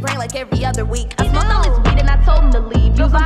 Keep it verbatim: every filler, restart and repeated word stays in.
brain like every other week. I smoked all this weed and I told him to leave. Use my